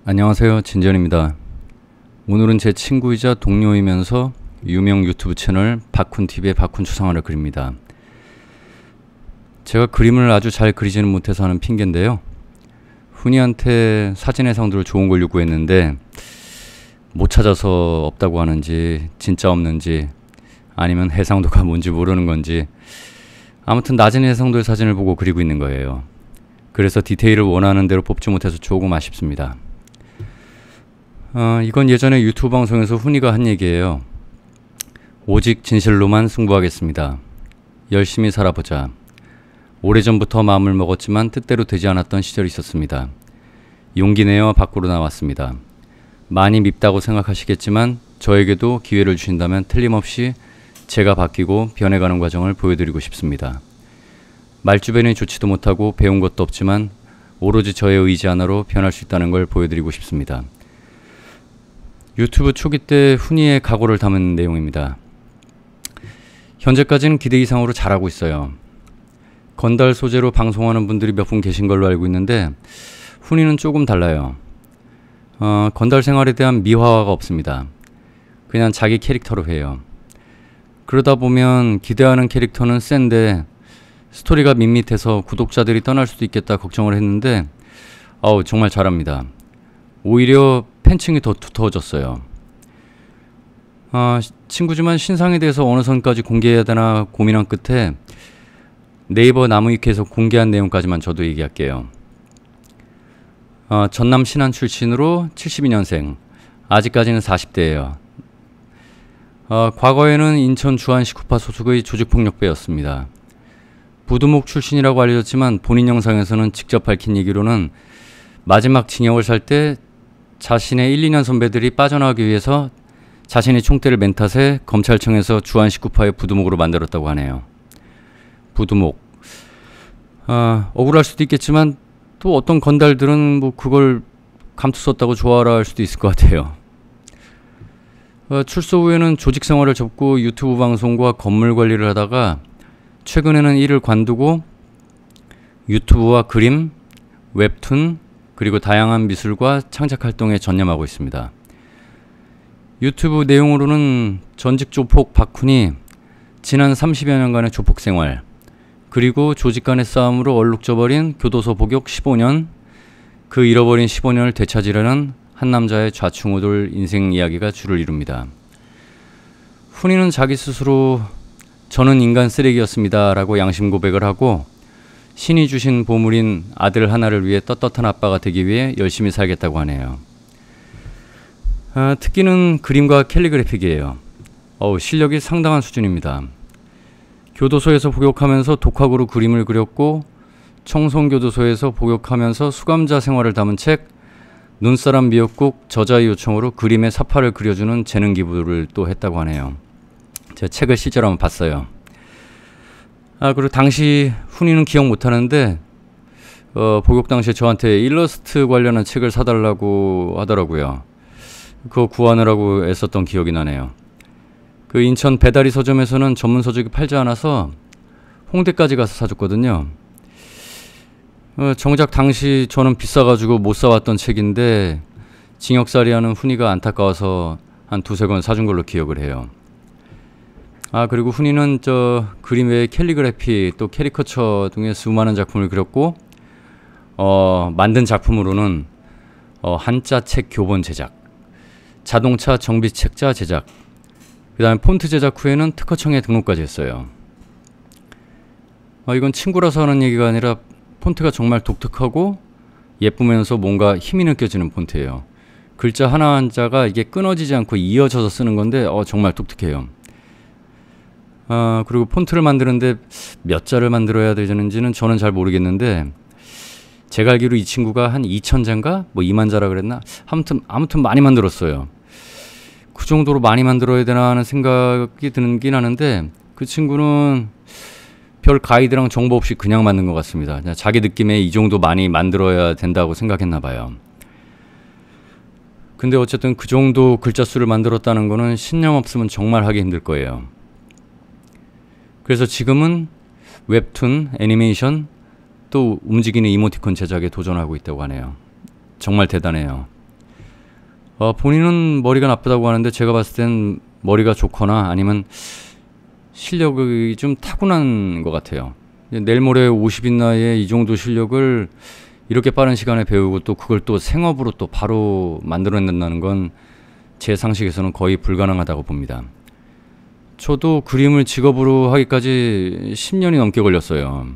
안녕하세요, 진전입니다. 오늘은 제 친구이자 동료이면서 유명 유튜브 채널 박훈TV의 박훈추상화를 그립니다. 제가 그림을 아주 잘 그리지는 못해서 하는 핑계인데요. 훈이한테 사진 해상도를 좋은 걸 요구했는데 못 찾아서 없다고 하는지 진짜 없는지 아니면 해상도가 뭔지 모르는 건지 아무튼 낮은 해상도의 사진을 보고 그리고 있는 거예요. 그래서 디테일을 원하는 대로 뽑지 못해서 조금 아쉽습니다. 이건 예전에 유튜브 방송에서 훈이가 한 얘기예요. 오직 진실로만 승부하겠습니다. 열심히 살아보자. 오래전부터 마음을 먹었지만 뜻대로 되지 않았던 시절이 있었습니다. 용기 내어 밖으로 나왔습니다. 많이 밉다고 생각하시겠지만 저에게도 기회를 주신다면 틀림없이 제가 바뀌고 변해가는 과정을 보여드리고 싶습니다. 말주변이 좋지도 못하고 배운 것도 없지만 오로지 저의 의지 하나로 변할 수 있다는 걸 보여드리고 싶습니다. 유튜브 초기 때 훈이의 각오를 담은 내용입니다. 현재까지는 기대 이상으로 잘하고 있어요. 건달 소재로 방송하는 분들이 몇 분 계신 걸로 알고 있는데 훈이는 조금 달라요. 건달 생활에 대한 미화가 없습니다. 그냥 자기 캐릭터로 해요. 그러다 보면 기대하는 캐릭터는 센데 스토리가 밋밋해서 구독자들이 떠날 수도 있겠다 걱정을 했는데 정말 잘합니다. 오히려 팬층이 더 두터워졌어요. 친구지만 신상에 대해서 어느 선까지 공개해야 되나 고민한 끝에 네이버 나무위키에서 공개한 내용까지만 저도 얘기할게요. 전남 신안 출신으로 72년생, 아직까지는 40대예요. 과거에는 인천 주한식후파 소속의 조직폭력배였습니다. 부두목 출신이라고 알려졌지만 본인 영상에서는 직접 밝힌 얘기로는 마지막 징역을 살 때 자신의 1, 2년 선배들이 빠져나가기 위해서 자신이 총대를 맨 탓에 검찰청에서 주한식후파의 부두목으로 만들었다고 하네요. 부두목. 억울할 수도 있겠지만 또 어떤 건달들은 뭐 그걸 감투 썼다고 좋아라 할 수도 있을 것 같아요. 출소 후에는 조직 생활을 접고 유튜브 방송과 건물 관리를 하다가 최근에는 이를 관두고 유튜브와 그림, 웹툰, 그리고 다양한 미술과 창작 활동에 전념하고 있습니다. 유튜브 내용으로는 전직 조폭 박훈이 지난 30여 년간의 조폭 생활, 그리고 조직 간의 싸움으로 얼룩져버린 교도소 복역 15년, 그 잃어버린 15년을 되찾으려는 한 남자의 좌충우돌 인생 이야기가 주를 이룹니다. 훈이는 자기 스스로 저는 인간 쓰레기였습니다 라고 양심 고백을 하고 신이 주신 보물인 아들 하나를 위해 떳떳한 아빠가 되기 위해 열심히 살겠다고 하네요. 특기는 그림과 캘리그래픽이에요. 실력이 상당한 수준입니다. 교도소에서 복역하면서 독학으로 그림을 그렸고 청송교도소에서 복역하면서 수감자 생활을 담은 책 눈사람 미역국 저자의 요청으로 그림의 사파를 그려주는 재능 기부를 또 했다고 하네요. 제가 책을 실제로 한번 봤어요. 그리고 당시 훈이는 기억 못하는데 복역 당시에 저한테 일러스트 관련한 책을 사달라고 하더라고요. 그거 구하느라고 애썼던 기억이 나네요. 그 인천 배다리 서점에서는 전문 서적이 팔지 않아서 홍대까지 가서 사줬거든요. 정작 당시 저는 비싸가지고 못 사왔던 책인데 징역살이하는 훈이가 안타까워서 한 두세 권 사준 걸로 기억을 해요. 그리고 훈이는 그림 외에 캘리그래피 또 캐리커처 등의 수많은 작품을 그렸고 만든 작품으로는 한자 책 교본 제작, 자동차 정비 책자 제작, 그 다음에 폰트 제작 후에는 특허청에 등록까지 했어요. 이건 친구라서 하는 얘기가 아니라 폰트가 정말 독특하고 예쁘면서 뭔가 힘이 느껴지는 폰트예요. 글자 하나 한자가 이게 끊어지지 않고 이어져서 쓰는 건데 정말 독특해요. 그리고 폰트를 만드는데 몇 자를 만들어야 되는지는 저는 잘 모르겠는데 제가 알기로 이 친구가 한 2,000자인가? 뭐 2만 자라 그랬나? 아무튼 많이 만들었어요. 그 정도로 많이 만들어야 되나 하는 생각이 들긴 하는데 그 친구는 별 가이드랑 정보 없이 그냥 만든 것 같습니다. 그냥 자기 느낌에 이 정도 많이 만들어야 된다고 생각했나 봐요. 근데 어쨌든 그 정도 글자 수를 만들었다는 거는 신념 없으면 정말 하기 힘들 거예요. 그래서 지금은 웹툰, 애니메이션, 또 움직이는 이모티콘 제작에 도전하고 있다고 하네요. 정말 대단해요. 본인은 머리가 나쁘다고 하는데 제가 봤을 땐 머리가 좋거나 아니면 실력이 좀 타고난 것 같아요. 내일 모레 50인 나이에 이 정도 실력을 이렇게 빠른 시간에 배우고 또 그걸 또 생업으로 또 바로 만들어낸다는 건 제 상식에서는 거의 불가능하다고 봅니다. 저도 그림을 직업으로 하기까지 10년이 넘게 걸렸어요.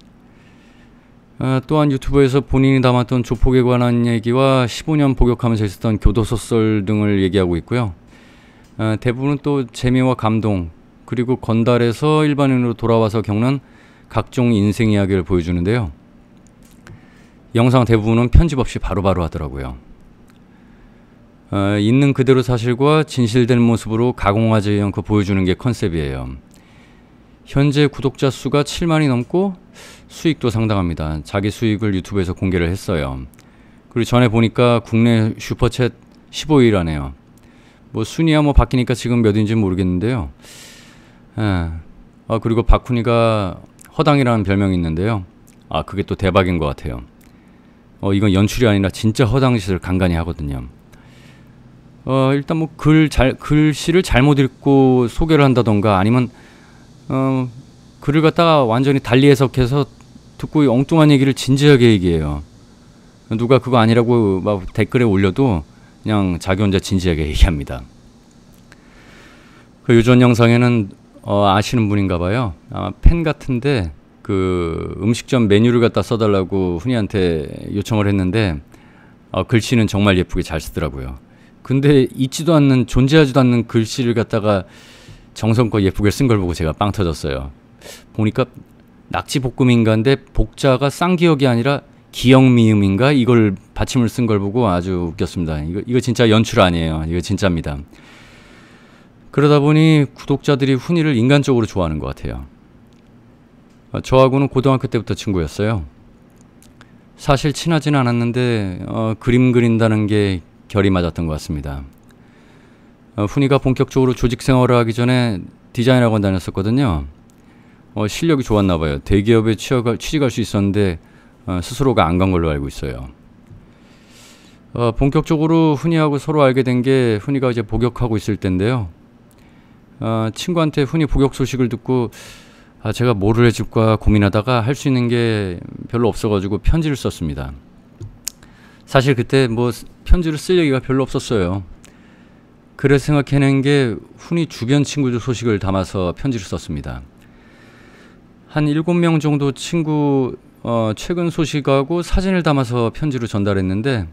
또한 유튜브에서 본인이 담았던 조폭에 관한 얘기와 15년 복역하면서 있었던 교도소설 등을 얘기하고 있고요. 대부분은 또 재미와 감동, 그리고 건달에서 일반인으로 돌아와서 겪는 각종 인생 이야기를 보여주는데요. 영상 대부분은 편집 없이 바로바로 하더라고요. 있는 그대로 사실과 진실된 모습으로 가공하지 않고 보여주는 게 컨셉이에요. 현재 구독자 수가 7만이 넘고 수익도 상당합니다. 자기 수익을 유튜브에서 공개를 했어요. 그리고 전에 보니까 국내 슈퍼챗 15일 하네요. 뭐 순위야 뭐 바뀌니까 지금 몇인지 모르겠는데요. 그리고 박훈이가 허당이라는 별명이 있는데요. 그게 또 대박인 것 같아요. 이건 연출이 아니라 진짜 허당짓을 간간히 하거든요. 일단 뭐 글씨를 잘못 읽고 소개를 한다던가 아니면 글을 갖다가 완전히 달리 해석해서 듣고 엉뚱한 얘기를 진지하게 얘기해요. 누가 그거 아니라고 막 댓글에 올려도 그냥 자기 혼자 진지하게 얘기합니다. 그 유전 영상에는 아시는 분인가 봐요. 팬 같은데 그 음식점 메뉴를 갖다 써달라고 훈이한테 요청을 했는데 글씨는 정말 예쁘게 잘 쓰더라고요. 근데 있지도 않는, 존재하지도 않는 글씨를 갖다가 정성껏 예쁘게 쓴 걸 보고 제가 빵 터졌어요. 보니까 낙지볶음인가인데 복자가 쌍기역이 아니라 기역미음인가 이걸 받침을 쓴 걸 보고 아주 웃겼습니다. 이거 진짜 연출 아니에요. 이거 진짜입니다. 그러다 보니 구독자들이 훈이를 인간적으로 좋아하는 것 같아요. 저하고는 고등학교 때부터 친구였어요. 사실 친하진 않았는데 그림 그린다는 게 결이 맞았던 것 같습니다. 훈이가 본격적으로 조직 생활을 하기 전에 디자인 학원 다녔었거든요. 실력이 좋았나 봐요. 대기업에 취직할 수 있었는데 스스로가 안 간 걸로 알고 있어요. 본격적으로 훈이하고 서로 알게 된 게 훈이가 이제 복역하고 있을 때인데요. 친구한테 훈이 복역 소식을 듣고 제가 뭐를 해줄까 고민하다가 할 수 있는 게 별로 없어가지고 편지를 썼습니다. 사실 그때 뭐 편지를 쓸 얘기가 별로 없었어요. 그래서 생각해낸 게 훈이 주변 친구들 소식을 담아서 편지를 썼습니다. 한 7명 정도 친구 최근 소식하고 사진을 담아서 편지로 전달했는데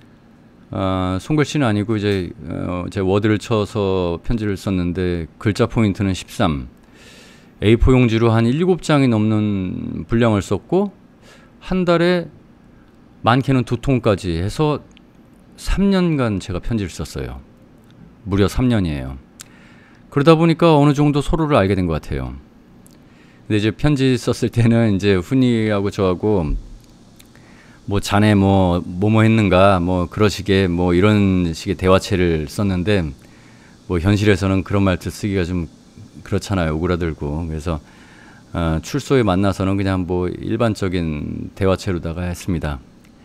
손글씨는 아니고 이제 제 워드를 쳐서 편지를 썼는데 글자 포인트는 13, A4 용지로 한 7장이 넘는 분량을 썼고 한 달에 많게는 2통까지 해서 3년간 제가 편지를 썼어요. 무려 3년이에요. 그러다 보니까 어느 정도 서로를 알게 된 것 같아요. 근데 이제 편지 썼을 때는 이제 훈이하고 저하고 뭐 자네 뭐뭐 했는가 뭐 그러시게 뭐 이런 식의 대화체를 썼는데 뭐 현실에서는 그런 말들 쓰기가 좀 그렇잖아요. 오그라들고. 그래서 출소에 만나서는 그냥 뭐 일반적인 대화체로다가 했습니다.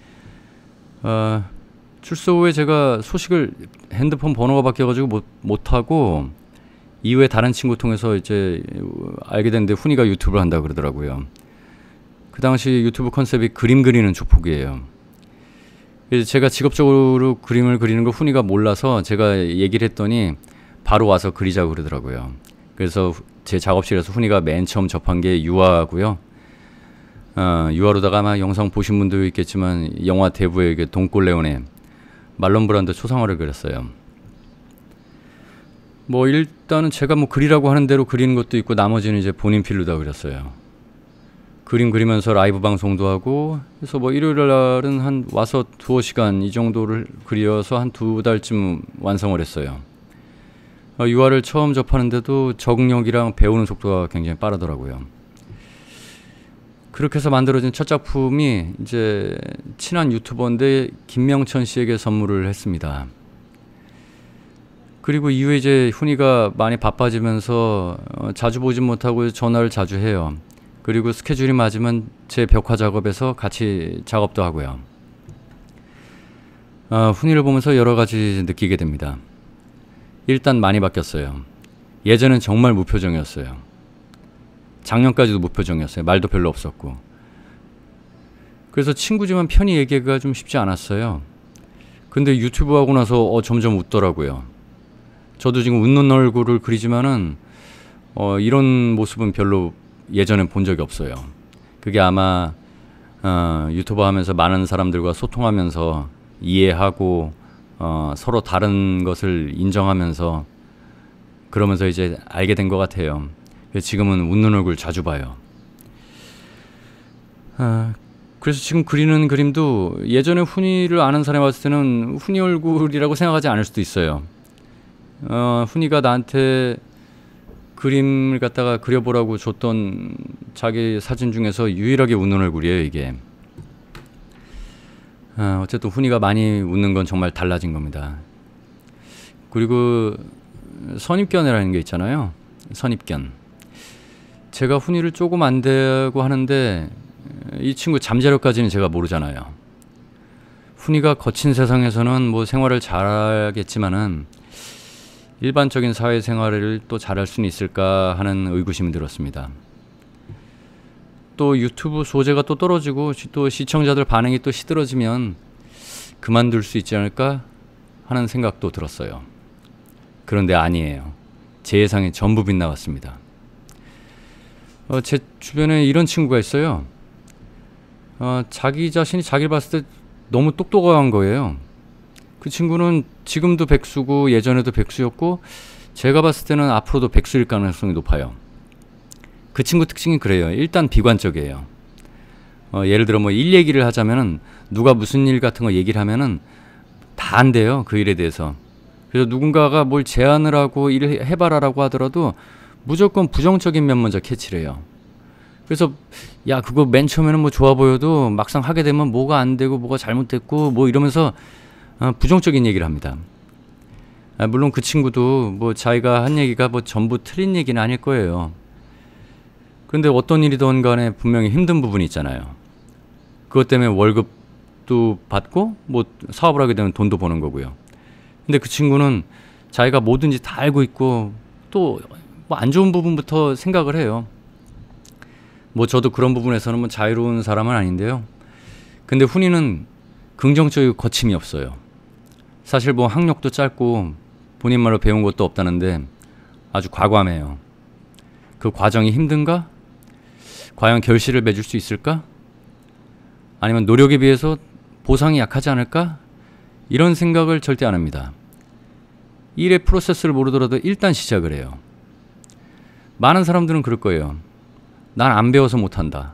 출소 후에 제가 소식을 핸드폰 번호가 바뀌어가지고 못하고 이후에 다른 친구 통해서 이제 알게 됐는데 훈이가 유튜브를 한다고 그러더라고요. 그 당시 유튜브 컨셉이 그림 그리는 조폭이에요. 그래서 제가 직업적으로 그림을 그리는 걸 훈이가 몰라서 제가 얘기를 했더니 바로 와서 그리자고 그러더라고요. 그래서 제 작업실에서 훈이가 맨 처음 접한 게 유화고요. 유화로다가 아마 영상 보신 분도 있겠지만 영화 대부의 돈꼴레오네 말론 브란도 초상화를 그렸어요. 뭐 일단은 제가 뭐 그리라고 하는 대로 그리는 것도 있고 나머지는 이제 본인 필로다 그렸어요. 그림 그리면서 라이브 방송도 하고 그래서 뭐 일요일 날은 한 와서 2시간 이 정도를 그려서 한 2달쯤 완성을 했어요. 유화를 처음 접하는데도 적응력이랑 배우는 속도가 굉장히 빠르더라고요. 그렇게 해서 만들어진 첫 작품이 이제 친한 유튜버인데 김명천 씨에게 선물을 했습니다. 그리고 이후에 이제 훈이가 많이 바빠지면서 자주 보진 못하고 전화를 자주 해요. 그리고 스케줄이 맞으면 제 벽화 작업에서 같이 작업도 하고요. 훈이를 보면서 여러 가지 느끼게 됩니다. 일단 많이 바뀌었어요. 예전엔 정말 무표정이었어요. 작년까지도 무표정이었어요. 말도 별로 없었고. 그래서 친구지만 편히 얘기하기가 좀 쉽지 않았어요. 근데 유튜브 하고 나서 점점 웃더라고요. 저도 지금 웃는 얼굴을 그리지만은 이런 모습은 별로 예전엔 본 적이 없어요. 그게 아마 유튜버 하면서 많은 사람들과 소통하면서 이해하고 서로 다른 것을 인정하면서 그러면서 이제 알게 된 것 같아요. 그래서 지금은 웃는 얼굴 자주 봐요. 그래서 지금 그리는 그림도 예전에 훈이를 아는 사람이 봤을 때는 훈이 얼굴이라고 생각하지 않을 수도 있어요. 훈이가 나한테 그림을 갖다가 그려보라고 줬던 자기 사진 중에서 유일하게 웃는 얼굴이에요, 이게. 어쨌든 훈이가 많이 웃는 건 정말 달라진 겁니다. 그리고 선입견이라는 게 있잖아요. 선입견. 제가 훈이를 조금 안다고 하는데 이 친구 잠재력까지는 제가 모르잖아요. 훈이가 거친 세상에서는 뭐 생활을 잘하겠지만은 일반적인 사회생활을 또 잘할 수는 있을까 하는 의구심이 들었습니다. 또 유튜브 소재가 또 떨어지고 또 시청자들 반응이 또 시들어지면 그만둘 수 있지 않을까 하는 생각도 들었어요. 그런데 아니에요. 제 예상이 전부 빗나갔습니다. 제 주변에 이런 친구가 있어요. 자기 자신이 자기를 봤을 때 너무 똑똑한 거예요. 그 친구는 지금도 백수고 예전에도 백수였고 제가 봤을 때는 앞으로도 백수일 가능성이 높아요. 그 친구 특징이 그래요. 일단 비관적이에요. 예를 들어 뭐 일 얘기를 하자면은 누가 무슨 일 같은 거 얘기를 하면은 다 안 돼요. 그 일에 대해서. 그래서 누군가가 뭘 제안을 하고 일을 해봐라라고 하더라도 무조건 부정적인 면 먼저 캐치를 해요. 그래서 야 그거 맨 처음에는 뭐 좋아 보여도 막상 하게 되면 뭐가 안 되고 뭐가 잘못됐고 뭐 이러면서 부정적인 얘기를 합니다. 물론 그 친구도 뭐 자기가 한 얘기가 뭐 전부 틀린 얘기는 아닐 거예요. 그런데 어떤 일이든 간에 분명히 힘든 부분이 있잖아요. 그것 때문에 월급도 받고 뭐 사업을 하게 되면 돈도 버는 거고요. 근데 그 친구는 자기가 뭐든지 다 알고 있고 또 뭐 안 좋은 부분부터 생각을 해요. 뭐 저도 그런 부분에서는 뭐 자유로운 사람은 아닌데요. 근데 훈이는 긍정적이고 거침이 없어요. 사실 뭐 학력도 짧고 본인 말로 배운 것도 없다는데 아주 과감해요. 그 과정이 힘든가? 과연 결실을 맺을 수 있을까? 아니면 노력에 비해서 보상이 약하지 않을까? 이런 생각을 절대 안 합니다. 일의 프로세스를 모르더라도 일단 시작을 해요. 많은 사람들은 그럴 거예요. 난 안 배워서 못한다.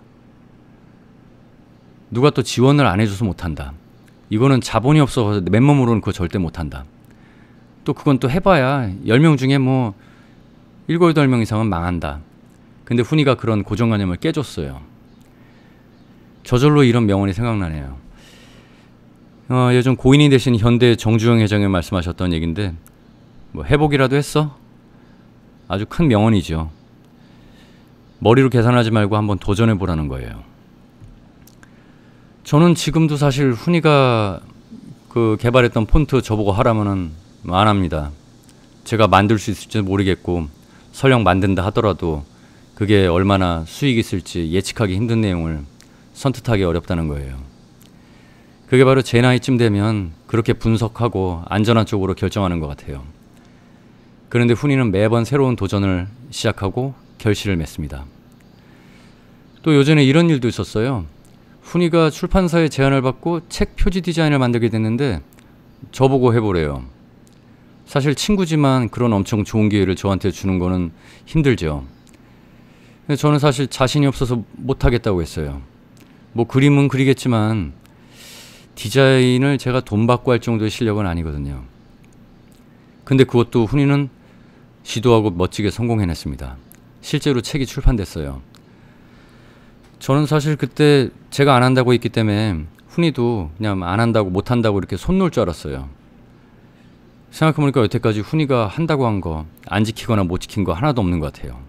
누가 또 지원을 안 해줘서 못한다. 이거는 자본이 없어서 맨몸으로는 그거 절대 못한다. 또 그건 또 해봐야 10명 중에 뭐 7, 8명 이상은 망한다. 근데 훈이가 그런 고정관념을 깨줬어요. 저절로 이런 명언이 생각나네요. 예전 고인이 되신 현대 정주영 회장이 말씀하셨던 얘기인데 뭐 회복이라도 했어? 아주 큰 명언이죠. 머리로 계산하지 말고 한번 도전해보라는 거예요. 저는 지금도 사실 훈이가 그 개발했던 폰트 저보고 하라면은 안 합니다. 제가 만들 수 있을지 모르겠고 설령 만든다 하더라도 그게 얼마나 수익이 있을지 예측하기 힘든 내용을 선뜻하기 어렵다는 거예요. 그게 바로 제 나이쯤 되면 그렇게 분석하고 안전한 쪽으로 결정하는 것 같아요. 그런데 훈이는 매번 새로운 도전을 시작하고 결실을 맺습니다. 또 요전에 이런 일도 있었어요. 훈이가 출판사의 제안을 받고 책 표지 디자인을 만들게 됐는데 저보고 해보래요. 사실 친구지만 그런 엄청 좋은 기회를 저한테 주는 거는 힘들죠. 근데 저는 사실 자신이 없어서 못하겠다고 했어요. 뭐 그림은 그리겠지만 디자인을 제가 돈 받고 할 정도의 실력은 아니거든요. 근데 그것도 훈이는 시도하고 멋지게 성공해냈습니다. 실제로 책이 출판됐어요. 저는 사실 그때 제가 안 한다고 했기 때문에 훈이도 그냥 안 한다고 못한다고 이렇게 손 놓을 줄 알았어요. 생각해보니까 여태까지 훈이가 한다고 한 거 안 지키거나 못 지킨 거 하나도 없는 것 같아요.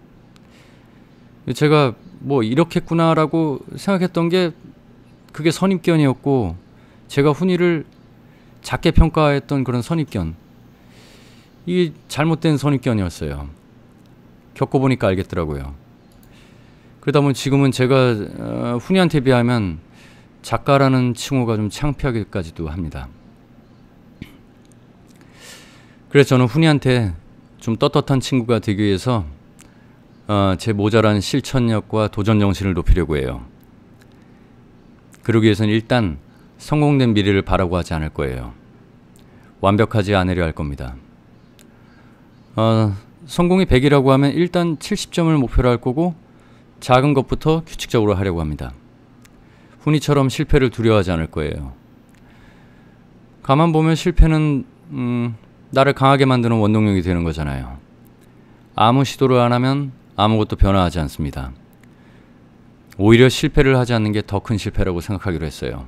제가 뭐 이렇겠구나라고 생각했던 게 그게 선입견이었고 제가 훈이를 작게 평가했던 그런 선입견, 이게 잘못된 선입견이었어요. 겪어보니까 알겠더라고요. 그러다 보면 지금은 제가 훈이한테 비하면 작가라는 칭호가 좀 창피하기까지도 합니다. 그래서 저는 훈이한테 좀 떳떳한 친구가 되기 위해서 제 모자란 실천력과 도전 정신을 높이려고 해요. 그러기 위해서는 일단 성공된 미래를 바라고 하지 않을 거예요. 완벽하지 않으려 할 겁니다. 성공이 100이라고 하면 일단 70점을 목표로 할 거고 작은 것부터 규칙적으로 하려고 합니다. 훈이처럼 실패를 두려워하지 않을 거예요. 가만 보면 실패는 나를 강하게 만드는 원동력이 되는 거잖아요. 아무 시도를 안 하면 아무것도 변화하지 않습니다. 오히려 실패를 하지 않는 게 더 큰 실패라고 생각하기로 했어요.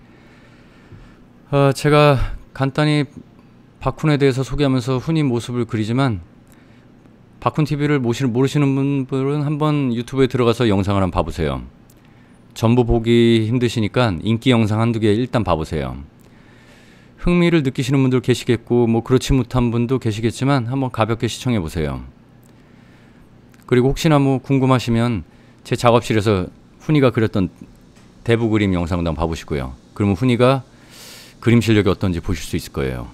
제가 간단히 박훈에 대해서 소개하면서 훈이 모습을 그리지만 박훈TV를 모르시는 분들은 한번 유튜브에 들어가서 영상을 한번 봐보세요. 전부 보기 힘드시니까 인기 영상 한두 개 일단 봐보세요. 흥미를 느끼시는 분들 계시겠고 뭐 그렇지 못한 분도 계시겠지만 한번 가볍게 시청해 보세요. 그리고 혹시나 뭐 궁금하시면 제 작업실에서 훈이가 그렸던 대부 그림 영상도 한번 봐보시고요. 그러면 훈이가 그림 실력이 어떤지 보실 수 있을 거예요.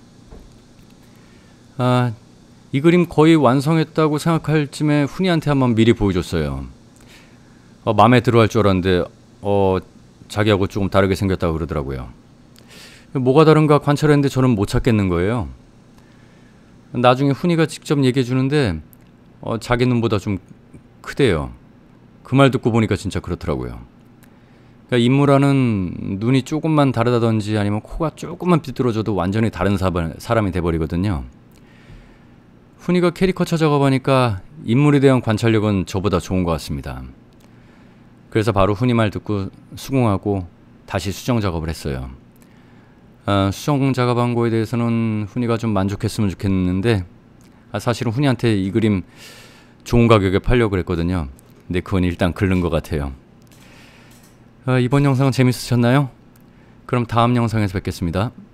이 그림 거의 완성했다고 생각할 쯤에 훈이한테 한번 미리 보여줬어요. 마음에 들어 할 줄 알았는데 자기하고 조금 다르게 생겼다고 그러더라고요. 뭐가 다른가 관찰했는데 저는 못 찾겠는 거예요. 나중에 훈이가 직접 얘기해 주는데 자기 눈보다 좀 크대요. 그 말 듣고 보니까 진짜 그렇더라고요. 그러니까 인물화는 눈이 조금만 다르다든지 아니면 코가 조금만 삐뚤어져도 완전히 다른 사람이 돼버리거든요. 훈이가 캐리커처 작업하니까 인물에 대한 관찰력은 저보다 좋은 것 같습니다. 그래서 바로 훈이 말 듣고 수긍하고 다시 수정 작업을 했어요. 수정 작업한 거에 대해서는 훈이가 좀 만족했으면 좋겠는데 사실은 훈이한테 이 그림 좋은 가격에 팔려고 그랬거든요. 근데 그건 일단 긁는 것 같아요. 이번 영상은 재밌으셨나요? 그럼 다음 영상에서 뵙겠습니다.